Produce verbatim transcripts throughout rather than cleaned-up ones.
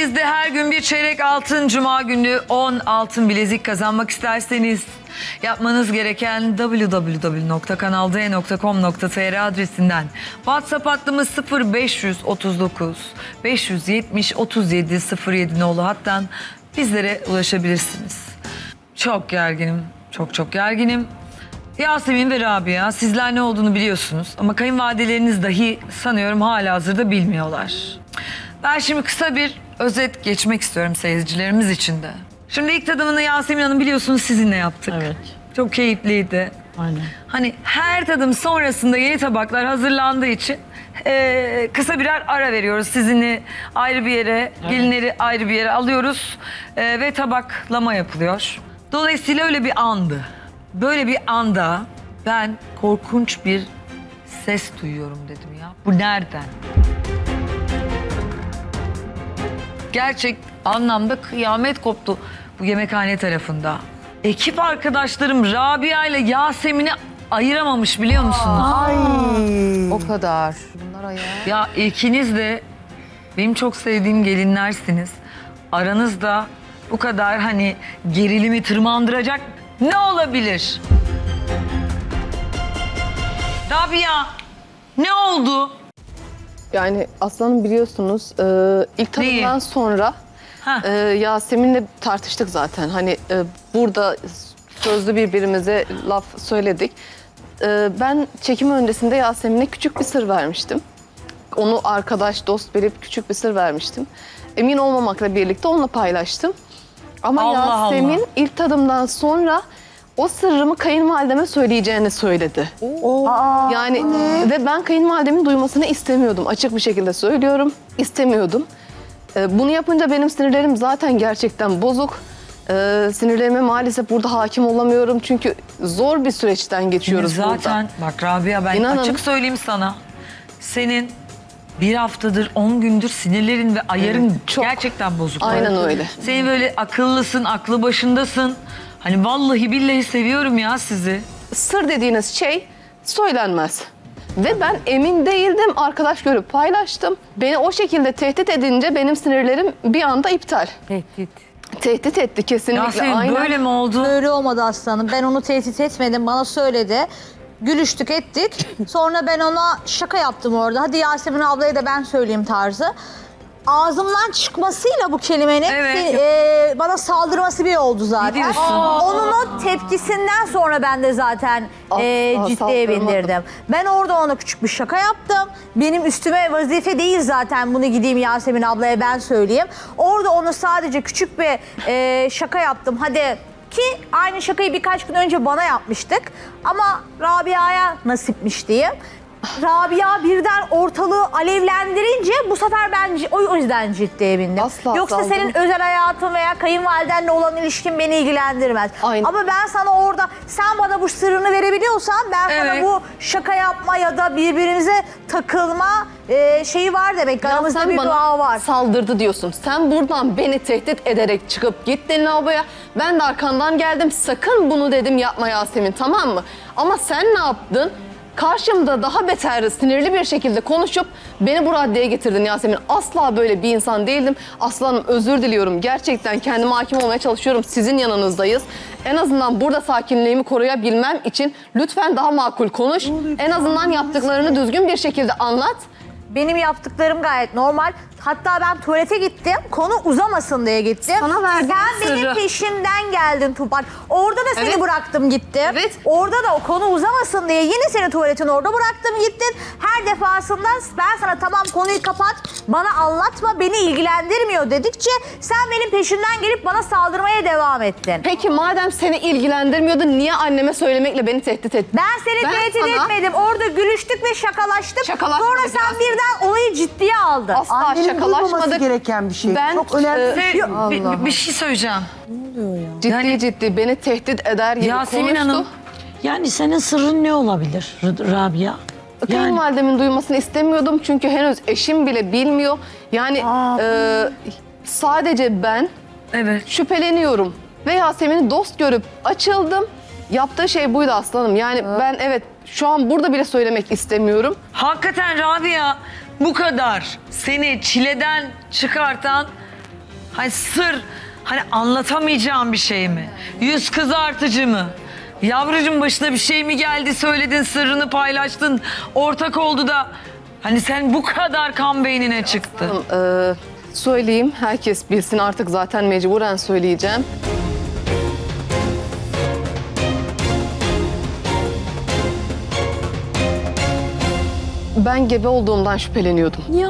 Evinizde her gün bir çeyrek altın, cuma günü on altın bilezik kazanmak isterseniz yapmanız gereken double-u double-u double-u nokta kanal d nokta com nokta t r adresinden WhatsApp hattımız sıfır beş otuz dokuz beş yetmiş otuz yedi sıfır yedi nolu hattan bizlere ulaşabilirsiniz. Çok gerginim, çok çok gerginim. Yasemin ve Rabia, sizler ne olduğunu biliyorsunuz ama kayınvalideleriniz dahi sanıyorum halihazırda bilmiyorlar. Ben şimdi kısa bir özet geçmek istiyorum seyircilerimiz için de. Şimdi ilk tadımını Yasemin Hanım biliyorsunuz sizinle yaptık. Evet. Çok keyifliydi. Aynen. Hani her tadım sonrasında yeni tabaklar hazırlandığı için e, kısa birer ara veriyoruz. Sizinle ayrı bir yere, evet. Gelinleri ayrı bir yere alıyoruz e, ve tabaklama yapılıyor. Dolayısıyla öyle bir andı. Böyle bir anda ben korkunç bir ses duyuyorum dedim ya. Bu nereden? Gerçek anlamda kıyamet koptu bu yemekhane tarafında. Ekip arkadaşlarım Rabia ile Yasemin'i ayıramamış biliyor musunuz? Ay. O kadar. Bunlar ayağı. Ya ikiniz de benim çok sevdiğim gelinlersiniz. Aranızda bu kadar hani gerilimi tırmandıracak ne olabilir? Rabia, ne oldu? Yani aslanım biliyorsunuz e, ilk tadımdan Neyi? sonra e, Yasemin'le tartıştık zaten. Hani e, burada sözlü birbirimize laf söyledik. E, ben çekim öncesinde Yasemin'e küçük bir sır vermiştim. Onu arkadaş, dost bilip küçük bir sır vermiştim. Emin olmamakla birlikte onunla paylaştım. Ama Allah Yasemin Allah. ilk tadımdan sonra o sırrımı kayınvalideme söyleyeceğini söyledi. Aa, Yani ve ben kayınvalidemin duymasını istemiyordum. Açık bir şekilde söylüyorum. İstemiyordum. Ee, bunu yapınca benim sinirlerim zaten gerçekten bozuk. Ee, sinirlerime maalesef burada hakim olamıyorum. Çünkü zor bir süreçten geçiyoruz Zaten, burada. zaten bak Rabia ben İnanın. açık söyleyeyim sana. Senin bir haftadır, on gündür sinirlerin ve ayarın Evet, çok. gerçekten bozuk. Aynen öyle. Senin böyle akıllısın, aklı başındasın. Hani vallahi billahi seviyorum ya sizi. Sır dediğiniz şey söylenmez. Ve ben emin değildim. Arkadaş görüp paylaştım. Beni o şekilde tehdit edince benim sinirlerim bir anda iptal. tehdit. Tehdit etti kesinlikle. Yasemin Aynen. böyle mi oldu? Öyle olmadı aslanım. Ben onu tehdit etmedim. Bana söyledi. Gülüştük ettik. Sonra ben ona şaka yaptım orada. Hadi Yasemin ablaya da ben söyleyeyim tarzı. Ağzımdan çıkmasıyla bu kelimenin Evet. e, bana saldırması bir oldu zaten. diyorsun? Onun o tepkisinden sonra ben de zaten e, Asla ciddiye saldırmadım. bindirdim. Ben orada ona küçük bir şaka yaptım. Benim üstüme vazife değil zaten bunu gideyim Yasemin ablaya ben söyleyeyim. Orada onu sadece küçük bir e, şaka yaptım. Hadi ki aynı şakayı birkaç gün önce bana yapmıştık. Ama Rabia'ya nasipmiş diyeyim. Rabia birden ortalığı alevlendirince bu sefer ben o yüzden ciddiye bindim. Asla Yoksa saldım. senin özel hayatın veya kayınvalidenle olan ilişkin beni ilgilendirmez. Aynen. Ama ben sana orada sen bana bu sırrını verebiliyorsan ben Evet. sana bu şaka yapma ya da birbirimize takılma e, şeyi var demek. Ya Aramızda sen bir bana dua var. saldırdı diyorsun. Sen buradan beni tehdit ederek çıkıp gittin lavaboya. Ben de arkandan geldim. Sakın bunu dedim yapma Yasemin, tamam mı? Ama sen ne yaptın? Karşımda daha beter, sinirli bir şekilde konuşup beni bu raddeye getirdin Yasemin. Asla böyle bir insan değildim. Aslanım özür diliyorum. Gerçekten kendime hakim olmaya çalışıyorum. Sizin yanınızdayız. En azından burada sakinliğimi koruyabilmem için lütfen daha makul konuş. En azından yaptıklarını düzgün bir şekilde anlat. Benim yaptıklarım gayet normal. Hatta ben tuvalete gittim. Konu uzamasın diye gittim. Sana verdiğim Sen benim sırrı. peşimden geldin Tupan. Orada da seni Evet. bıraktım gittim. Evet. Orada da o konu uzamasın diye yine seni tuvaletin orada bıraktım gittin. Her defasında ben sana tamam konuyu kapat, bana anlatma, beni ilgilendirmiyor dedikçe sen benim peşimden gelip bana saldırmaya devam ettin. Peki madem seni ilgilendirmiyordu niye anneme söylemekle beni tehdit ettin? Ben seni Ben tehdit sana- etmedim. Orada gülüştük ve şakalaştık. Şakalaşmadık Sonra sen Yasemin. birden olayı ciddiye aldın. Asla Annenin duymaması şakalaşmadık. gereken bir şey. Ben, Çok önemli e, bir şey. Bir, bir, bir şey söyleyeceğim. Ciddi Yani- ciddi beni tehdit eder gibi Yasemin konuştu. Hanım. Yani senin sırrın ne olabilir R- Rabia? Yani Kayınvalidemin duymasını istemiyordum çünkü henüz eşim bile bilmiyor. Yani e, sadece ben Evet. şüpheleniyorum. Ve Yasemin'i dost görüp açıldım. Yaptığı şey buydu aslanım. Yani ben evet şu an burada bile söylemek istemiyorum. Hakikaten Rabia bu kadar seni çileden çıkartan Hani sır, hani anlatamayacağım bir şey mi? Yüz kızartıcı mı? Yavrucuğum başına bir şey mi geldi, söyledin, sırrını paylaştın, ortak oldu da hani sen bu kadar kan beynine çıktı. Ee, söyleyeyim, herkes bilsin artık, zaten mecburen söyleyeceğim. Ben gebe olduğumdan şüpheleniyordum. Ya.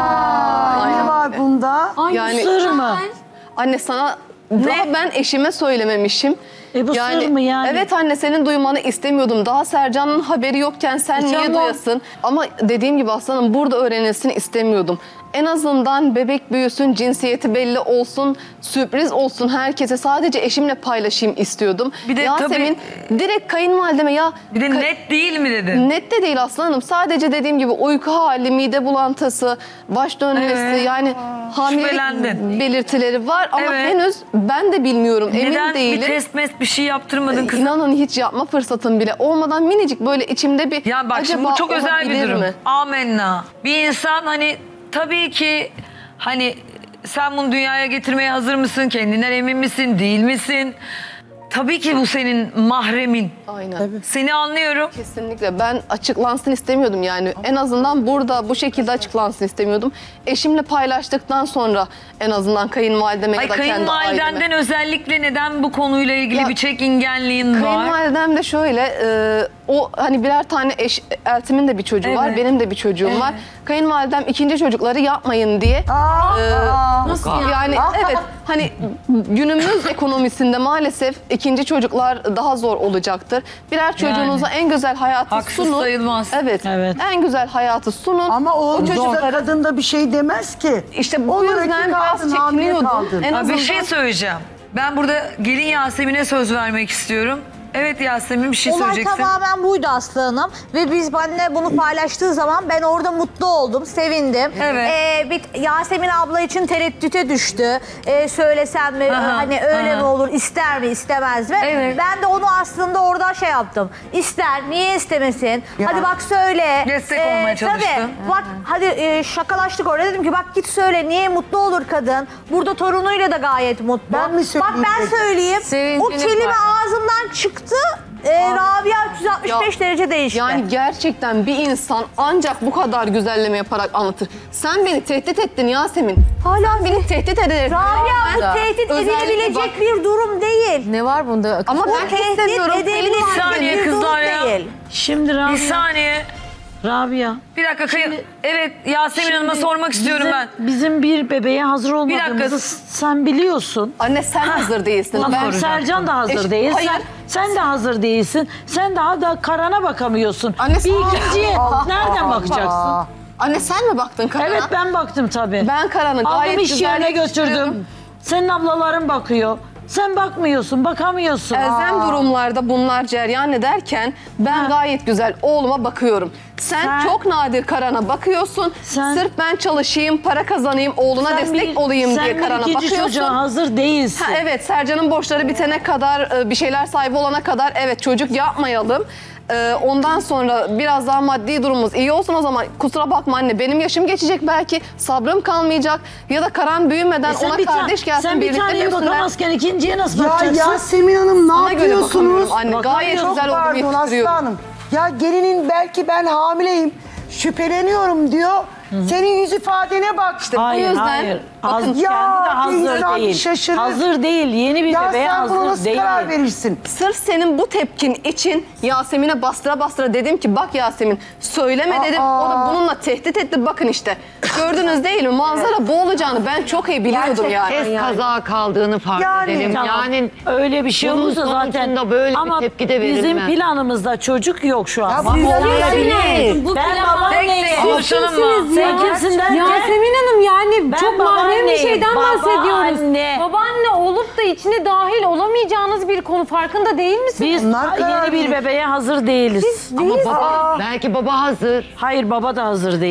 Aa, ne var bunda? Ay Yani- bu sır mı? Anne sana daha ben eşime söylememişim. E bu sır mı yani? Evet anne, senin duymanı istemiyordum. Daha Sercan'ın haberi yokken sen E niye tamam. duyasın? Ama dediğim gibi aslanım, burada öğrenilsin istemiyordum. En azından bebek büyüsün, cinsiyeti belli olsun, sürpriz olsun herkese. Sadece eşimle paylaşayım istiyordum. Bir de Yasemin direkt kayınvalideme ya... Bir de ka- net değil mi dedin? Net de değil aslanım. Sadece dediğim gibi uyku hali, mide bulantısı, baş dönmesi, Evet. yani hamilelik Şüphelendin. belirtileri var ama Evet. henüz ben de bilmiyorum, emin Neden değilim. bir test mes bir şey yaptırmadın kızım? İnanın hiç yapma fırsatım bile olmadan minicik böyle içimde bir Ya bak şimdi acaba bu çok özel bir olabilir durum. mi? Amenna. Bir insan hani tabii ki hani sen bunu dünyaya getirmeye hazır mısın? Kendinden emin misin? Değil misin? Tabii ki bu senin mahremin. Aynen. Seni anlıyorum. Kesinlikle. Ben açıklansın istemiyordum yani. En azından burada bu şekilde açıklansın istemiyordum. Eşimle paylaştıktan sonra en azından kayınvalideme Ay ya da kendi aileme. kayınvalidenden özellikle neden bu konuyla ilgili Ya, bir çekingenliğin var? Kayınvalidem de şöyle, e, o hani birer tane eş, Eltim'in de bir çocuğu var, Evet. benim de bir çocuğum var. Kayınvalidem ikinci çocukları yapmayın diye. Aa, e, aa. Nasıl yani? Evet, hani günümüz ekonomisinde maalesef ikinci çocuklar daha zor olacaktır. Birer çocuğunuza en güzel hayatı Haksız sunun. sayılmaz. Evet, Evet. en güzel hayatı sunun. Ama o, o çocuk çocuklara kadın da bir şey demez ki. işte bu Olur, yüzden iki biraz kaldın, hamile çekiniyordum. kaldın. En Ha, azından bir şey söyleyeceğim. Ben burada gelin Yasemin'e söz vermek istiyorum. Evet Yasemin bir şey Olay söyleyeceksin. tamamen buydu Aslı Hanım. Ve biz benimle bunu paylaştığı zaman ben orada mutlu oldum, sevindim. Evet. Ee, bir Yasemin abla için tereddüte düştü. Ee, söylesem mi, Aha, hani öyle aha. mi olur, ister mi, istemez mi? Evet. Ben de onu aslında orada şey yaptım. İster, niye istemesin? Ya. Hadi bak söyle. Destek olmaya çalıştın. Tabii. Bak hadi e, şakalaştık orada. Dedim ki bak git söyle, niye mutlu olur kadın? Burada torunuyla da gayet mutlu. Ben mi Bak söyleyeyim ben peki? söyleyeyim. Sevincini O kelime paylaş. ağzımdan çıktı. Ee, Rabia üç yüz altmış beş Ya, derece değişti. Yani gerçekten bir insan ancak bu kadar güzelleme yaparak anlatır. Sen beni tehdit ettin Yasemin. Hala Beni tehdit ederek. Rabia bu tehdit Özellikle edilebilecek bak- bir durum değil. Ne var bunda? Ama Bu ben tehdit istemiyorum. edebilecek Bir saniye bir durum kızlar ya. değil. Şimdi Rabia. Bir saniye. Rabia. Bir dakika kayın. Evet Yasemin Hanım'a Şimdi sormak istiyorum bizim, ben. Bizim bir bebeğe hazır dakika. olmadığımızı sen biliyorsun. Anne sen hazır değilsin. Ben Ben Sercan da hazır Eş- değil. Hayır. Sen, sen de hazır değilsin. Sen daha da karana bakamıyorsun. Anne, bir sen- ikinciye nereden Aa. bakacaksın? Anne sen mi baktın Karan'a? Evet ben baktım tabii. Ben Karan'ı gayet Aldım iş güzel yerine yetiştiriyorum. götürdüm. Senin ablaların bakıyor. Sen bakmıyorsun, bakamıyorsun. Elzem durumlarda bunlar cereyan ederken ben Ha. gayet güzel oğluma bakıyorum. Sen, Sen- çok nadir Karan'a bakıyorsun. Sen- Sırf ben çalışayım, para kazanayım, oğluna Sen destek bir- olayım sen diye bir Karan'a ikinci bakıyorsun. çocuğa hazır değilsin. Ha, evet, Sercan'ın borçları bitene kadar, e, bir şeyler sahibi olana kadar evet çocuk yapmayalım. E, Ondan sonra biraz daha maddi durumumuz iyi olsun, o zaman kusura bakma anne benim yaşım geçecek belki, sabrım kalmayacak ya da Karan büyümeden E sen ona bir ta- kardeş gelsin Sen bir birlikte taneye büyüsünler. bakamazken ikinciye nasıl Ya bakacaksın? Yasemin Hanım ne Ona göre yapıyorsunuz? bakamıyorum anne, gayet Bakamıyorum. güzel Çok oğlum pardon Aslı yetiştiriyorum. Hanım. Ya gelinin belki ben hamileyim, şüpheleniyorum diyor. Senin yüz ifadene bak. İşte Hayır, yüzden- hayır. Bakın- Az, kendi Ya, de hazır insan değil. şaşırır. Hazır değil. Yeni bir Ya bebeğe sen buna hazır nasıl değil. karar verirsin? Sırf senin bu tepkin için Yasemin'e bastıra bastıra dedim ki bak Yasemin söyleme dedim. O da bununla tehdit etti, bakın işte. Gördünüz değil mi? Manzara bu olacağını ben çok iyi biliyordum yani. Tez kaza kaldığını fark Yani- edelim. Tamam. Yani öyle bir şey bunun olursa zaten sonucunda böyle bir ama tepki de bizim verilmez. planımızda çocuk yok şu an. Ya Ama biz- olabilir. Bu Ben plan- babaanneyim. Tek tek konuşalım mı? Sen kimsin derken? Yasemin Hanım yani Ben çok mahrem bir babaanneyim, şeyden bahsediyoruz. babaanne. Babaanne olup da içine dahil olamayacağınız bir konu, farkında değil misiniz? Biz Bunlar karar yeni bir verir. bebeğe hazır değiliz. Ama baba, belki baba hazır. Hayır baba da hazır değil.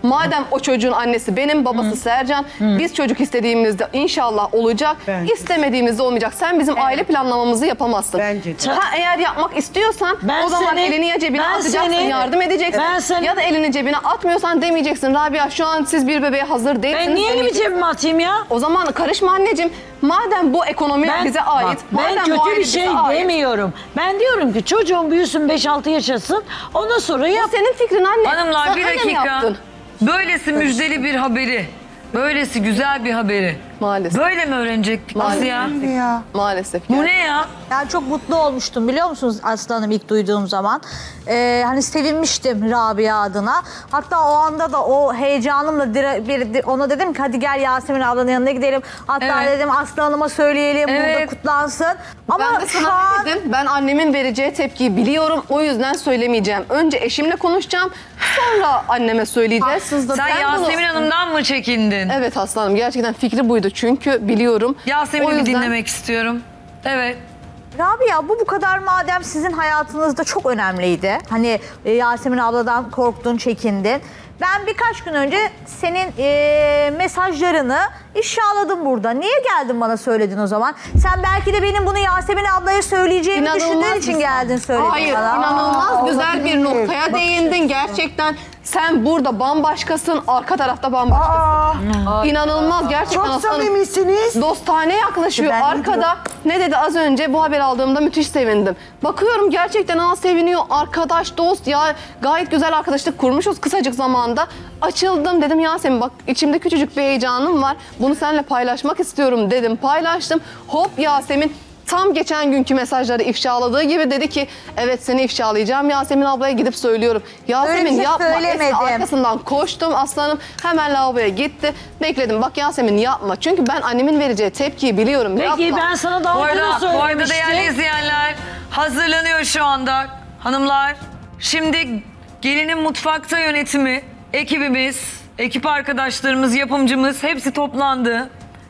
Madem o çocuğun annesi benim, babası Hı. Sercan. Hı. Biz çocuk istediğimizde inşallah olacak. Bence. İstemediğimizde olmayacak. Sen bizim evet. aile planlamamızı yapamazsın. Bence. Ha, eğer yapmak istiyorsan ben o zaman senin, elini ya cebine atacaksın, senin, yardım edeceksin. Senin, ya da elini cebine atmıyorsan demeyeceksin. Rabia şu an siz bir bebeğe hazır değilsiniz. Ben niye elimi cebime atayım ya? O zaman karışma anneciğim. Madem bu ekonomi ben, bize ait. Bak, ben kötü bir şey demiyorum. Ben diyorum ki çocuğun büyüsün beş altı yaşasın. Ondan sonra yap. Bu senin fikrin anne. Hanımlar sen bir dakika. Böylesi müjdeli bir haberi. Böylesi güzel bir haberi. Maalesef. Böyle mi öğrenecektik Maalesef. ya? ya? Maalesef. Bu ne ya? Yani çok mutlu olmuştum biliyor musunuz Aslı Hanım ilk duyduğum zaman. Ee, hani sevinmiştim Rabia adına. Hatta o anda da o heyecanımla dire, bir, ona dedim ki hadi gel Yasemin ablanın yanına gidelim. Hatta evet. dedim Aslı Hanım'a söyleyelim evet. burada kutlansın. Ama ben de sana an... dedim ben annemin vereceği tepkiyi biliyorum. O yüzden söylemeyeceğim. Önce eşimle konuşacağım. Sonra anneme söyleyeceğiz. Sen ben Yasemin bunu... Hanım'dan mı çekindin? Evet Aslı Hanım gerçekten fikri buydu. Çünkü biliyorum. Yasemin'i yüzden... bir dinlemek istiyorum. Evet. Rabia bu bu kadar madem sizin hayatınızda çok önemliydi. Hani e, Yasemin abladan korktun, çekindin. Ben birkaç gün önce senin e, mesajlarını ifşaladım burada. Niye geldin bana söyledin o zaman? Sen belki de benim bunu Yasemin ablaya söyleyeceğimi İnanılmaz düşündüğün için geldin söyledin Hayır, bana. Hayır, inanılmaz Aa, güzel bir noktaya Bak, değindin gerçekten. Sen burada bambaşkasın, arka tarafta bambaşkasın. Aa, İnanılmaz gerçekten. Çok samimisiniz. Dostane yaklaşıyor. Ben arkada ne dedi az önce bu haber aldığımda müthiş sevindim. Bakıyorum gerçekten aa seviniyor. Arkadaş, dost ya gayet güzel arkadaşlık kurmuşuz kısacık zamanda. Açıldım dedim Yasemin bak içimde küçücük bir heyecanım var. Bunu seninle paylaşmak istiyorum dedim. Paylaştım. Hop Yasemin tam geçen günkü mesajları ifşaladığı gibi dedi ki evet seni ifşalayacağım Yasemin ablaya gidip söylüyorum. Yasemin yapma. Eski arkasından koştum aslanım hemen lavaboya gitti. Bekledim bak Yasemin yapma. Çünkü ben annemin vereceği tepkiyi biliyorum. Peki yapma. ben sana daha önce söylemiştim. Bu arada değerli izleyenler hazırlanıyor şu anda. Hanımlar şimdi gelinin mutfakta yönetimi, ekibimiz, ekip arkadaşlarımız, yapımcımız hepsi toplandı.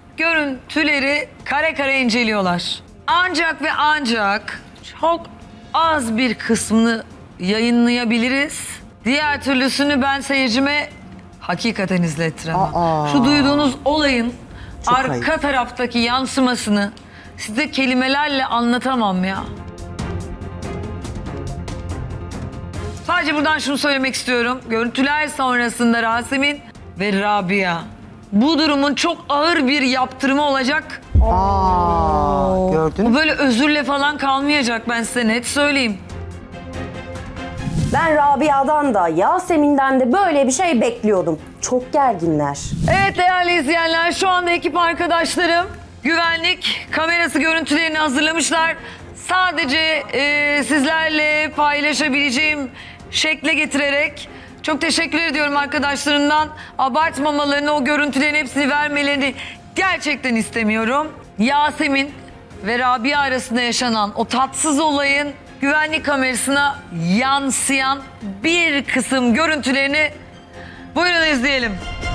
Görüntüleri kare kare inceliyorlar. Ancak ve ancak çok az bir kısmını yayınlayabiliriz. Diğer türlüsünü ben seyircime hakikaten izlettiremem. Aa. Şu duyduğunuz olayın çok arka hayır. taraftaki yansımasını size kelimelerle anlatamam ya. Sadece buradan şunu söylemek istiyorum. Görüntüler sonrasında Yasemin ve Rabia bu durumun çok ağır bir yaptırımı olacak. Aa, gördün mü? Bu böyle özürle falan kalmayacak ben size net söyleyeyim. Ben Rabia'dan da Yasemin'den de böyle bir şey bekliyordum. Çok gerginler. Evet değerli izleyenler şu anda ekip arkadaşlarım güvenlik kamerası görüntülerini hazırlamışlar. Sadece e, sizlerle paylaşabileceğim şekle getirerek çok teşekkür ediyorum arkadaşlarımdan. Abartmamalarını, o görüntülerin hepsini vermelerini gerçekten istemiyorum. Yasemin ve Rabia arasında yaşanan o tatsız olayın güvenlik kamerasına yansıyan bir kısım görüntülerini buyurun izleyelim.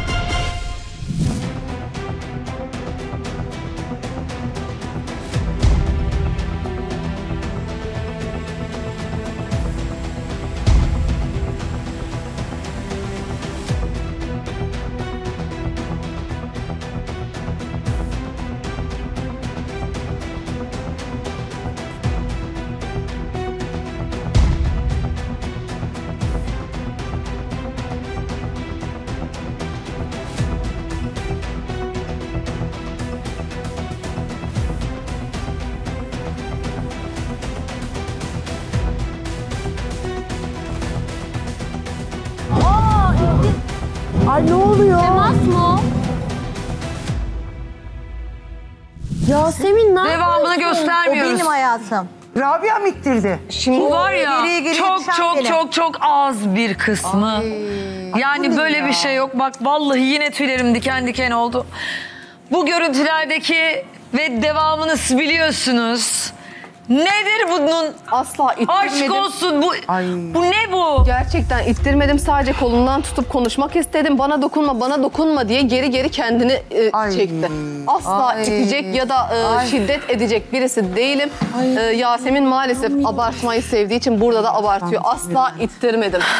Ay ne oluyor? Temas mı? Yasemin ne Devamını O göstermiyoruz. benim hayatım. Rabia mı ittirdi? Şimdi bu var ya geriye geriye çok düşen çok benim. çok çok az bir kısmı. Ay, yani bu ne böyle ya? bir şey yok. Bak vallahi yine tüylerim diken diken oldu. Bu görüntülerdeki ve devamını siz biliyorsunuz. Nedir bunun? Asla ittirmedim. Aşk olsun bu. Ay. Bu ne bu? Gerçekten ittirmedim. Sadece kolundan tutup konuşmak istedim. Bana dokunma, bana dokunma diye geri geri kendini e, Ay. çekti. Asla Ay. itecek ya da e, şiddet edecek birisi değilim. E, Yasemin maalesef abartmayı sevdiği için burada da abartıyor. Asla ittirmedim.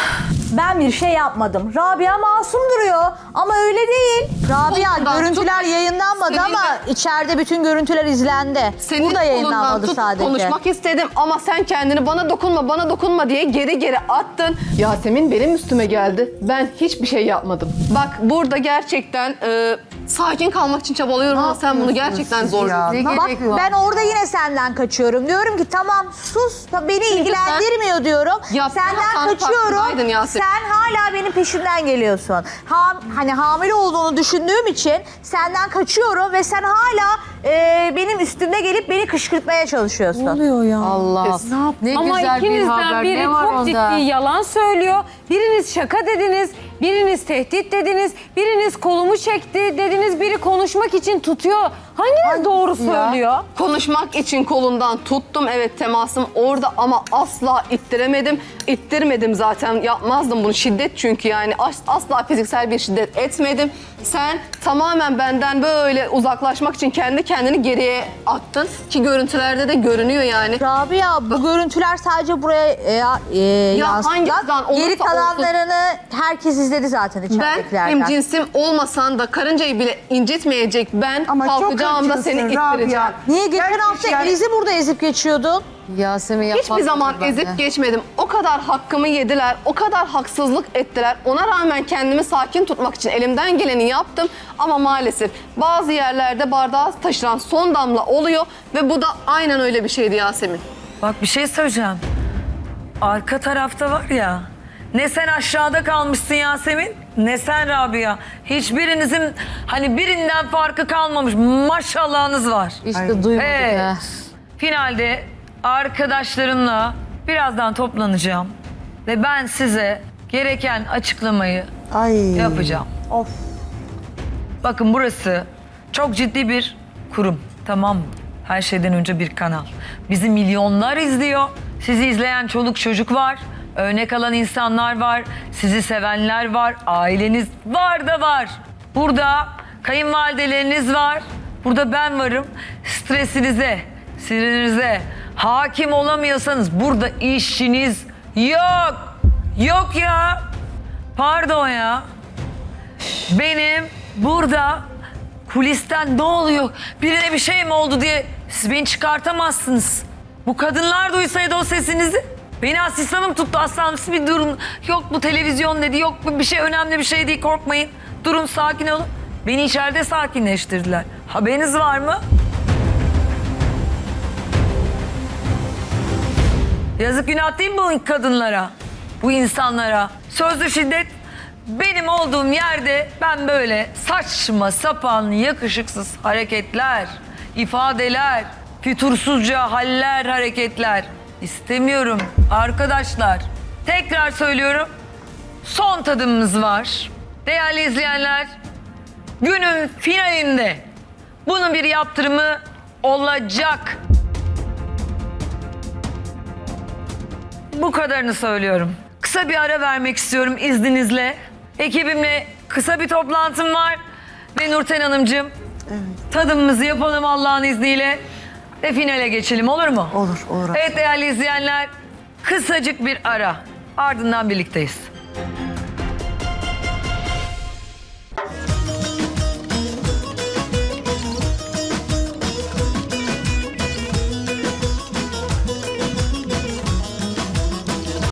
Ben bir şey yapmadım. Rabia masum duruyor ama öyle değil. Rabia Kolundan görüntüler tut, yayınlanmadı seni ama de- içeride bütün görüntüler izlendi. Senin Burada kolundan yayınlanmadı tutup sadece. konuşmak istedim ama sen kendini bana dokunma, bana dokunma diye geri geri attın. Yasemin benim üstüme geldi. Ben hiçbir şey yapmadım. Bak burada gerçekten e, sakin kalmak için çabalıyorum ama sen bunu gerçekten zor. Ne Bak gerek var? ben orada yine senden kaçıyorum. Diyorum ki tamam sus beni ilgilendirmiyor diyorum. Yaptığın Senden hatanın kaçıyorum. farkındaydın Yasemin. Sen hala benim peşimden geliyorsun. Ha, hani hamile olduğunu düşündüğüm için senden kaçıyorum ve sen hala e, benim üstümde gelip beni kışkırtmaya çalışıyorsun. Allah. Ne Ama güzel bir ikinizden haber. biri Ne var çok onda? ciddi yalan söylüyor. Biriniz şaka dediniz, biriniz tehdit dediniz, biriniz kolumu çekti dediniz, biri konuşmak için tutuyor. Hanginiz doğru söylüyor? Konuşmak için kolundan tuttum, evet temasım orada ama asla ittiremedim. İttirmedim zaten, yapmazdım bunu, şiddet çünkü yani as- asla fiziksel bir şiddet etmedim. Sen tamamen benden böyle uzaklaşmak için kendi kendini geriye attın ki görüntülerde de görünüyor yani. Rabia bu görüntüler sadece buraya e, e, yansıdılar. hangisinden olursa Geri kalanlarını herkes izledi zaten Ben içeridekilerden. hem cinsim olmasan da karıncayı bile incitmeyecek ben Ama çok kalkacağım da seni hırçınsın ittireceğim. Rabia. Niye geçen Gerçekten- hafta Eliz'i burada ezip geçiyordun? Yasemin yapmaz. Hiçbir zaman ben de. ezip geçmedim. O kadar hakkımı yediler, o kadar haksızlık ettiler. Ona rağmen kendimi sakin tutmak için elimden geleni yaptım. Ama maalesef bazı yerlerde bardağı taşıran son damla oluyor ve bu da aynen öyle bir şeydi Yasemin. Bak bir şey söyleyeceğim. Arka tarafta var ya, ne sen aşağıda kalmışsın Yasemin, ne sen Rabia. Hiçbirinizin hani birinden farkı kalmamış. Maşallahınız var. İşte duymadık Evet. ha. Finalde arkadaşlarımla birazdan toplanacağım. Ve ben size gereken açıklamayı Ay. yapacağım. Of. Bakın burası çok ciddi bir kurum, tamam mı? Her şeyden önce bir kanal. Bizi milyonlar izliyor. Sizi izleyen çoluk çocuk var. Örnek alan insanlar var. Sizi sevenler var. Aileniz var da var. Burada kayınvalideleriniz var. Burada ben varım. Stresinize, sinirinize hakim olamıyorsanız burada işiniz yok. Yok ya. Pardon ya. Benim burada kulisten ne oluyor, birine bir şey mi oldu diye siz beni çıkartamazsınız. Bu kadınlar duysaydı o sesinizi, beni asistanım tuttu, aslanım siz bir durun. Yok bu televizyon dedi, yok bu bir şey önemli bir şey değil, korkmayın. Durun, sakin olun. Beni içeride sakinleştirdiler. Haberiniz var mı? Yazık günah değil mi bu kadınlara, bu insanlara? Sözlü şiddet benim olduğum yerde ben böyle saçma sapan yakışıksız hareketler, ifadeler, fütursuzca haller, hareketler istemiyorum arkadaşlar. Tekrar söylüyorum, son tadımımız var. Değerli izleyenler, günün finalinde bunun bir yaptırımı olacak. Bu kadarını söylüyorum. Kısa bir ara vermek istiyorum izninizle. Ekibimle kısa bir toplantım var. Ve Nurten Hanımcığım, evet, tadımımızı yapalım Allah'ın izniyle. Ve finale geçelim, olur mu? Olur, olur. Evet değerli izleyenler, kısacık bir ara. Ardından birlikteyiz.